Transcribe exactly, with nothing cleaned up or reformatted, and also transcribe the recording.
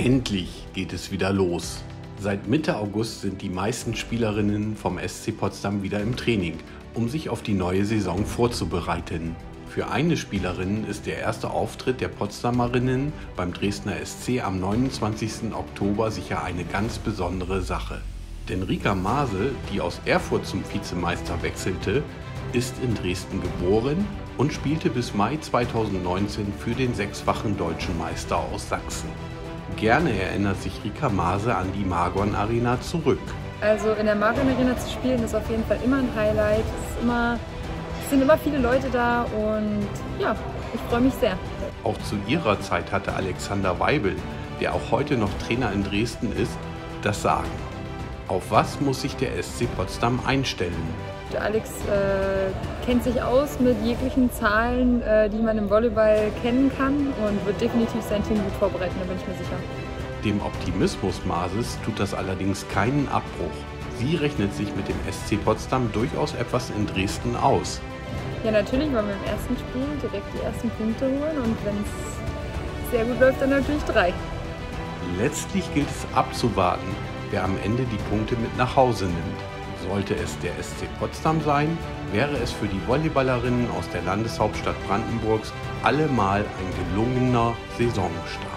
Endlich geht es wieder los. Seit Mitte August sind die meisten Spielerinnen vom S C Potsdam wieder im Training, um sich auf die neue Saison vorzubereiten. Für eine Spielerin ist der erste Auftritt der Potsdamerinnen beim Dresdner S C am neunundzwanzigsten Oktober sicher eine ganz besondere Sache. Denn Rika Maase, die aus Erfurt zum Vizemeister wechselte, ist in Dresden geboren und spielte bis Mai zweitausendneunzehn für den sechsfachen deutschen Meister aus Sachsen. Gerne erinnert sich Rika Maase an die Margon Arena zurück. Also in der Margon Arena zu spielen ist auf jeden Fall immer ein Highlight. Es, ist immer, es sind immer viele Leute da und ja, ich freue mich sehr. Auch zu ihrer Zeit hatte Alexander Weibel, der auch heute noch Trainer in Dresden ist, das Sagen. Auf was muss sich der S C Potsdam einstellen? Der Alex äh, kennt sich aus mit jeglichen Zahlen, äh, die man im Volleyball kennen kann und wird definitiv sein Team gut vorbereiten, da bin ich mir sicher. Dem Optimismus Maases tut das allerdings keinen Abbruch. Sie rechnet sich mit dem S C Potsdam durchaus etwas in Dresden aus. Ja, natürlich wollen wir im ersten Spiel direkt die ersten Punkte holen und wenn es sehr gut läuft, dann natürlich drei. Letztlich gilt es abzuwarten, wer am Ende die Punkte mit nach Hause nimmt. Sollte es der S C Potsdam sein, wäre es für die Volleyballerinnen aus der Landeshauptstadt Brandenburgs allemal ein gelungener Saisonstart.